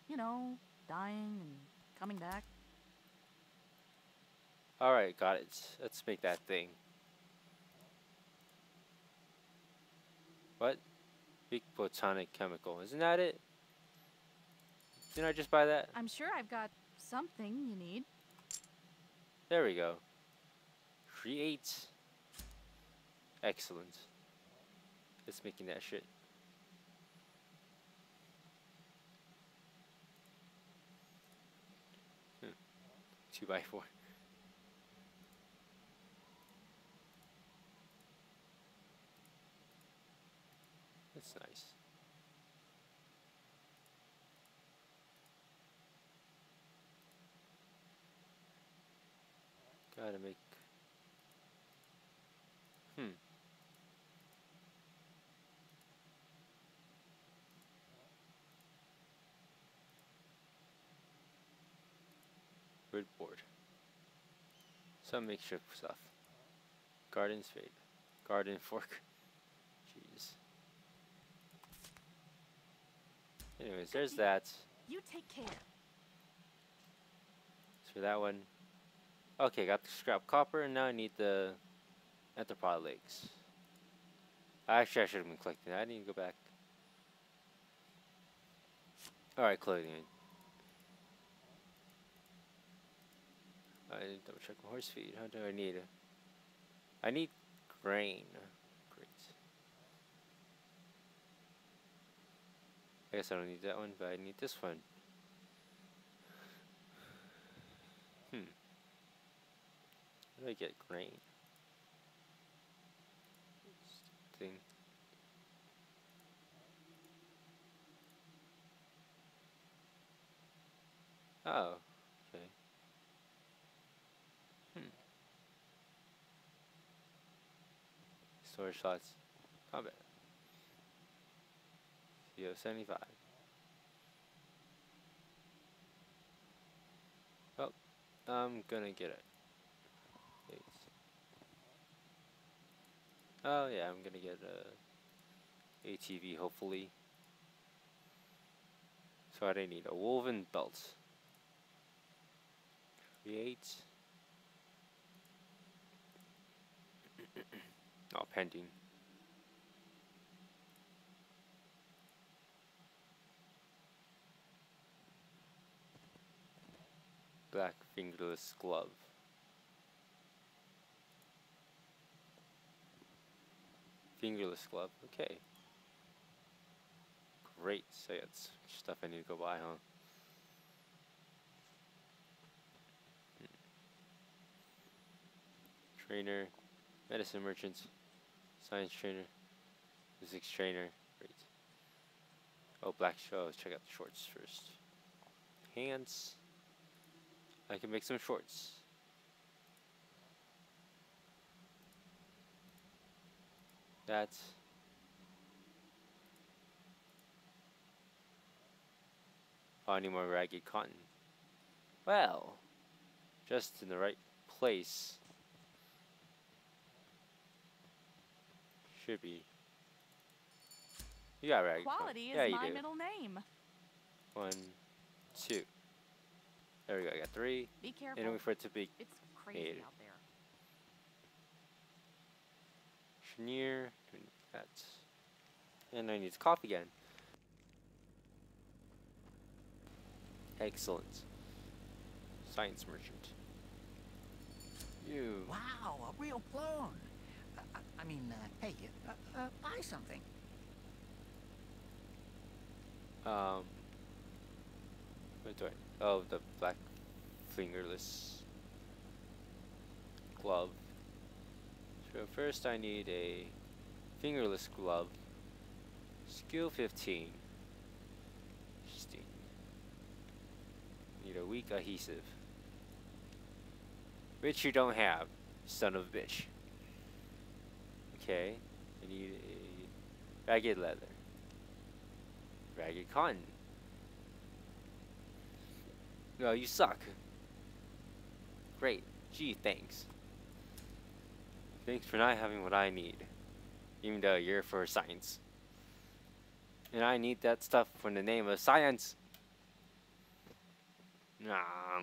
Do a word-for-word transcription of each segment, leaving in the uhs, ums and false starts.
You know, dying and coming back. Alright, got it. Let's make that thing. What? Big photonic chemical. Isn't that it? Didn't I just buy that? I'm sure I've got something you need. There we go. Create. Excellent. It's making that shit. Hmm. Two by four. That's nice. Gotta make. Hmm. Wood board. Some makeshift stuff. Garden spade. Garden fork. Jeez. Anyways, Good there's deal. that. You take care. So that one. Okay, got the scrap copper, and now I need the anthropod legs. Actually, I should have been collecting that. I need to go back. Alright, clothing. I need to double check my horse feed. How do I need it? I need grain. Great. I guess I don't need that one, but I need this one. Hmm. How do I get grain? Thing. Oh, okay. Hmm. Storage slots. Combat. C O seventy-five. Well, I'm gonna get it. Wait. Oh yeah, I'm gonna get a A T V hopefully. So I need a woven belt. Create. Oh, pending. Black fingerless glove. Fingerless glove. Okay. Great. So that's stuff I need to go buy, huh? Trainer, medicine merchant, science trainer, physics trainer. Great. Oh, black show. Let's check out the shorts first. Pants. I can make some shorts. That's. Oh, I need more ragged cotton. Well, just in the right place. Should be. You got ragged cotton. Quality Yeah, is you my do. middle name. One, two. There we go. I got three. Be And careful. wait for it to be It's crazy made. out there. Chenier. That. And I need coffee again. Excellent. Science merchant. You. Wow, a real clone. Uh, I, I mean, uh, hey, uh, uh, buy something. Um. What do I? Oh, the black fingerless glove. So first I need a fingerless glove. Skill fifteen. Interesting. Need a weak adhesive. Which you don't have, son of a bitch. Okay. I need a ragged leather. Ragged cotton. No, you suck. Great. Gee, thanks. Thanks for not having what I need. Even though you're for science. And I need that stuff in the name of science. Nah.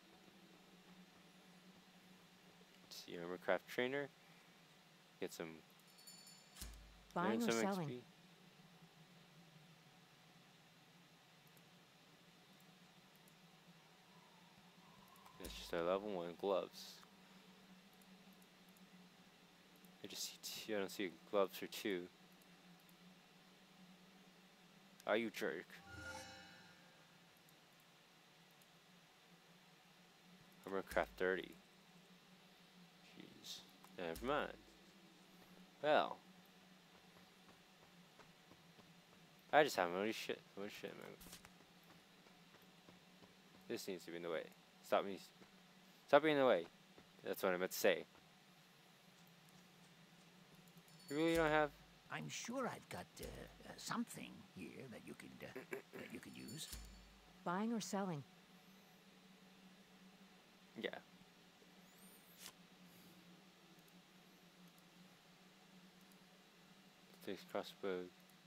Let's see, armor craft trainer. Get some. Buying learn or some selling? X P. It's just a level one gloves. I just see two, I don't see gloves for two. Are you jerk? Armor craft thirty. Jeez. Never mind. Well. I just have money shit. What shit, man? This needs to be in the way. Stop me. Stop being in the way. That's what I meant to say. You really don't have? I'm sure I've got uh, uh, something here that you could uh, that you could use. Buying or selling? Yeah. Takes crossbow.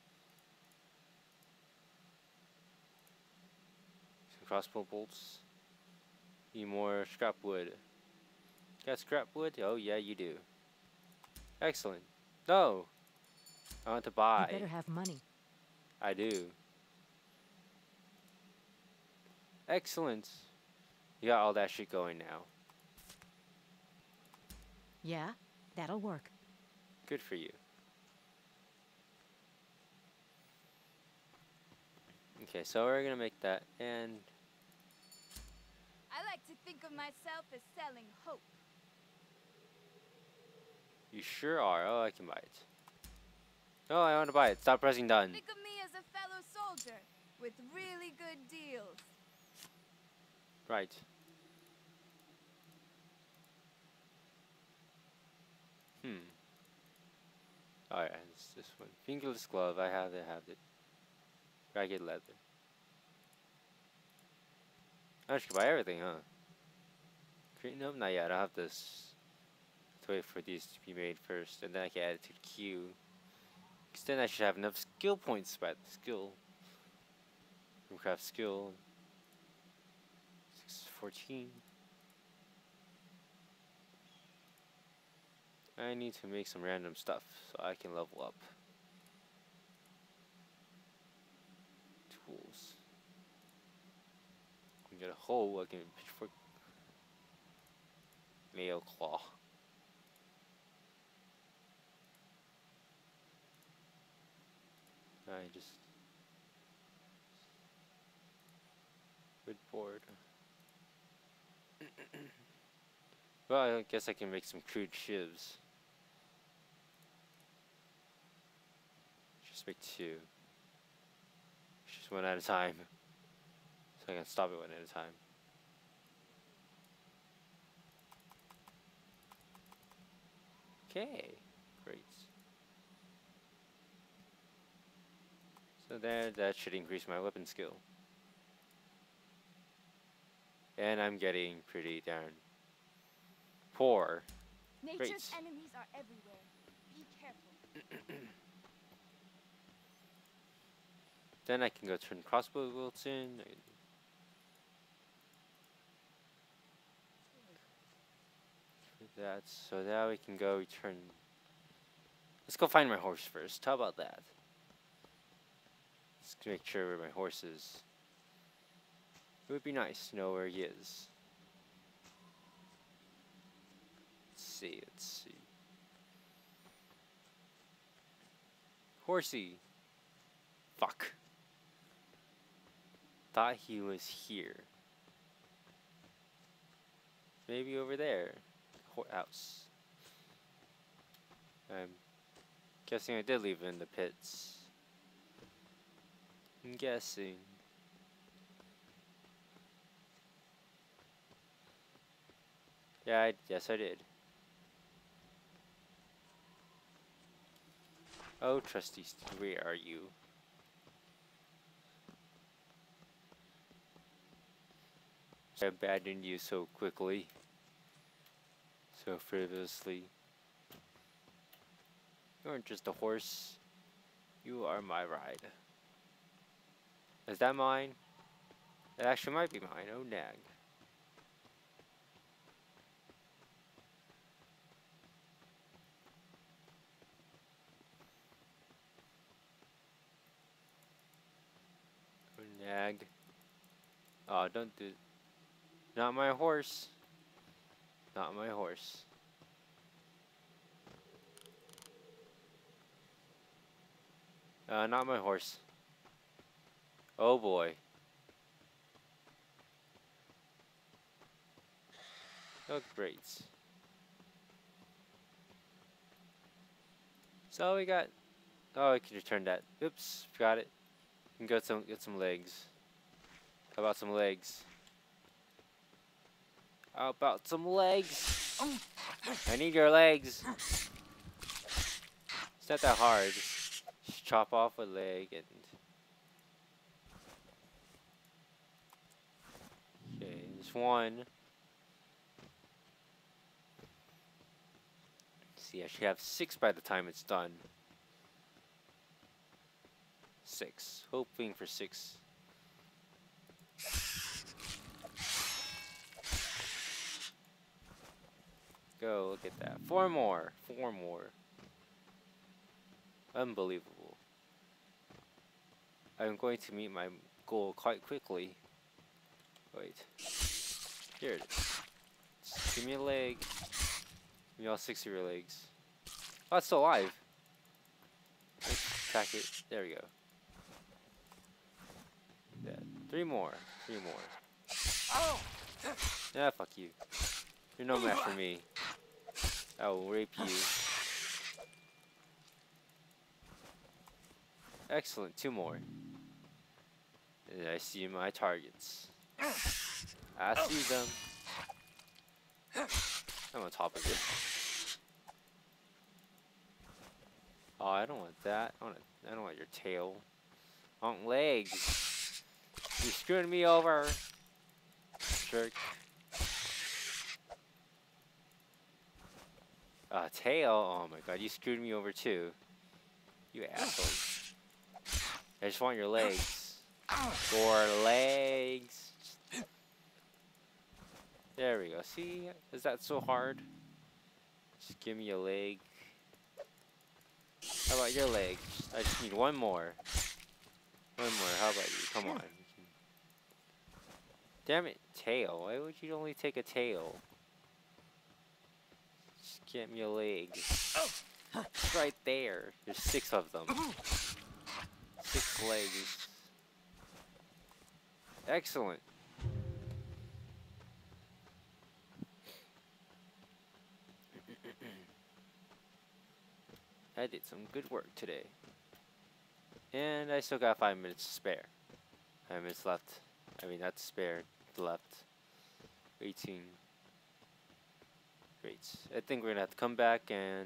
Some crossbow bolts. Need more scrap wood. Got scrap wood? Oh yeah, you do. Excellent. No! I want to buy. You better have money. I do. Excellent. You got all that shit going now. Yeah, that'll work. Good for you. Okay, so we're gonna make that, and I like to think of myself as selling hope. you sure are. Oh, I can buy it. No, I want to buy it. Stop pressing done. Think of me as a fellow soldier with really good deals. Right. Hmm. Oh yeah, it's this one. Fingerless glove. I have it. Have it. Ragged leather. I should buy everything, huh? Green? Nope, not yet. I have this. Let's wait for these to be made first, and then I can add it to the queue. Because then I should have enough skill points by the skill. Craft skill. six fourteen. I need to make some random stuff so I can level up. Tools. I can get a hoe, I can pitchfork. Nail claw. I just wood board. Well, I guess I can make some crude shivs. Just make two. Just one at a time. So I can stop it one at a time. Okay, great. So there, that should increase my weapon skill. And I'm getting pretty darn poor. Nature's Great. enemies are everywhere. Be careful. Then I can go turn crossbow bolts in. That so now we can go return. Let's go find my horse first. How about that? Let's make sure where my horse is. It would be nice to know where he is. Let's see, let's see. Horsey. Fuck. Thought he was here. Maybe over there. House. I'm guessing I did leave it in the pits. I'm guessing. Yeah, I, yes I did. Oh, trusty, where are you? I abandoned you so quickly. So frivolously. You aren't just a horse. You are my ride. Is that mine? It actually might be mine. Oh, nag. Oh, nag. Oh, don't do... Not my horse. Not my horse. Uh, not my horse. Oh boy. Oh, great. So we got... Oh, I could return that. Oops, forgot it. You can go some get some legs. How about some legs? How about some legs? I need your legs. It's not that hard. Just chop off a leg and... Okay, there's one. Let's see, I should have six by the time it's done. Six. Hoping for six. Go, look at that. Four more. Four more. Unbelievable. I'm going to meet my goal quite quickly. Wait. Here it is. Just give me a leg. Give me all six of your legs. Oh, it's still alive. Let's attack it. There we go. Yeah. Three more. Three more. Yeah, fuck you. You're no match for me. I will rape you. Excellent. Two more. And I see my targets. I see them. I'm on top of it. Oh, I don't want that. I want. I don't want your tail. I want legs. You're screwing me over, jerk. Uh, tail? Oh my god, you screwed me over too. You asshole. I just want your legs. Four legs. There we go. See? Is that so hard? Just give me a leg. How about your leg? I just need one more. One more. How about you? Come on. Damn it. Tail. Why would you only take a tail? Just get me a leg. It's right there. There's six of them. Six legs. Excellent. I did some good work today. And I still got five minutes to spare. Five minutes left. I mean, not to spare. Left. eighteen. Great. I think we're gonna have to come back and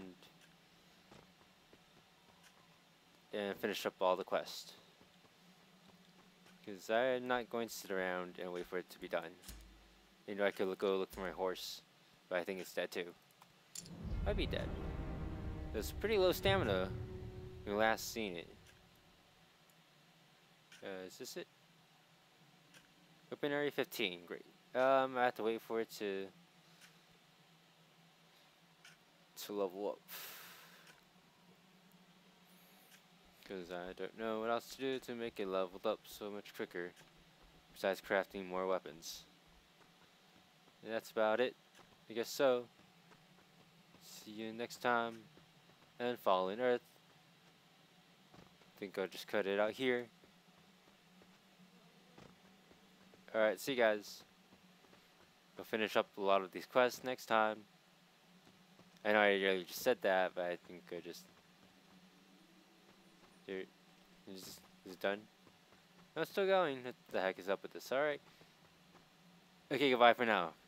and finish up all the quests. Because I'm not going to sit around and wait for it to be done. You know, I could go look for my horse, but I think it's dead too. Might be dead. There's pretty low stamina when we last seen it. Uh, is this it? Open area fifteen, great. Um, I have to wait for it to to level up. Because I don't know what else to do to make it leveled up so much quicker. Besides crafting more weapons. And that's about it. I guess so. See you next time. And Fallen Earth. I think I'll just cut it out here. Alright, see you guys. We'll finish up a lot of these quests next time. I know I already just said that, but I think I just... Here, is, is it done? No, it's still going. What the heck is up with this? Alright. Okay, goodbye for now.